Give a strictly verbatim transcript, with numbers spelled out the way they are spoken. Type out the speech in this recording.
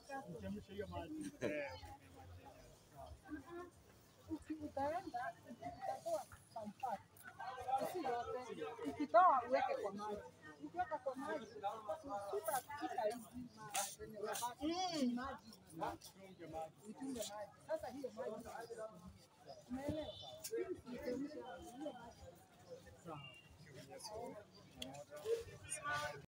Uchemshe hiyo maji. Eh. Utaenda utatoa sampati. Si yote. Ukitoa uweke kwa maji. Ukiweka kwa maji, usipika pika hizi maji. Maji. Utunge maji. Sasa hiyo maji. Umeelewa? Uchemshe hiyo maji. Sawa.